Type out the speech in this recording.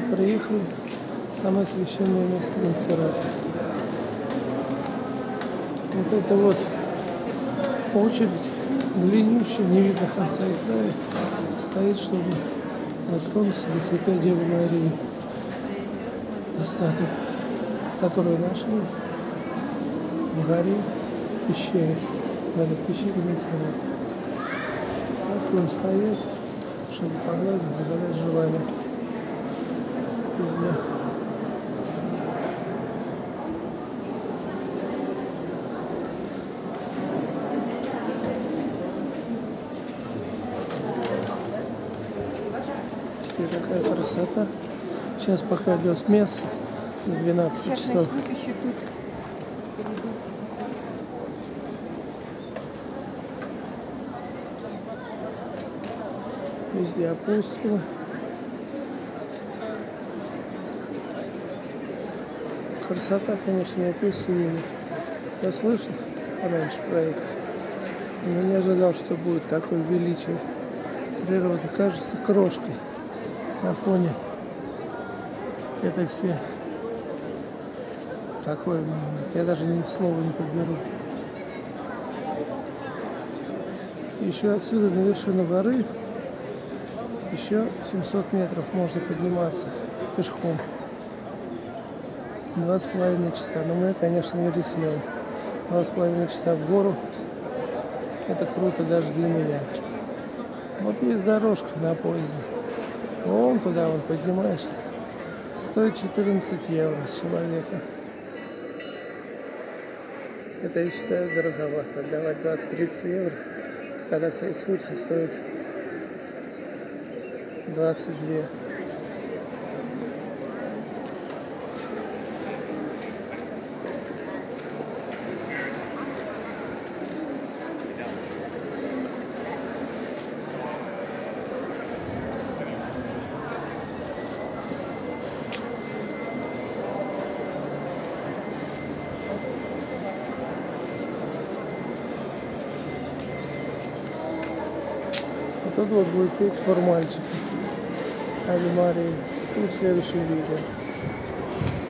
Приехали в самое священное место Монсеррата. Вот это вот очередь длиннющая, не видно конца и края, стоит, чтобы дотронуться до Святой Девы Марии, до статуи, которую нашли в горе, в пещере, в этой пещере Монсеррата. Вот он стоит, чтобы погладить, загадать желание. Везде. Везде такая красота. Сейчас пока идет месса до 12 часов. Везде апостолы. Красота, конечно, неописуемая. Я слышал раньше про это, но не ожидал, что будет такое величие природы. Кажется крошкой на фоне этой все. Такое, я даже ни слова не подберу. Еще отсюда на вершину горы еще 700 метров можно подниматься пешком. 2,5 часа. Но мы, конечно, не рискнем. 2,5 часа в гору. Это круто даже для меня. Вот есть дорожка на поезде. Вон туда вон поднимаешься. Стоит 14 евро с человека. Это, я считаю, дороговато. Отдавать 20-30 евро, когда вся экскурсия стоит 22. Тут вот будет петь хор мальчика Ави Марии в следующем видео.